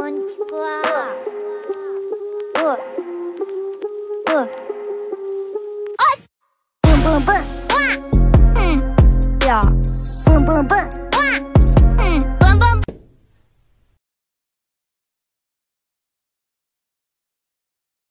んちくわ。おっす。ブンブンブン。うん。いや。ブンブンブン。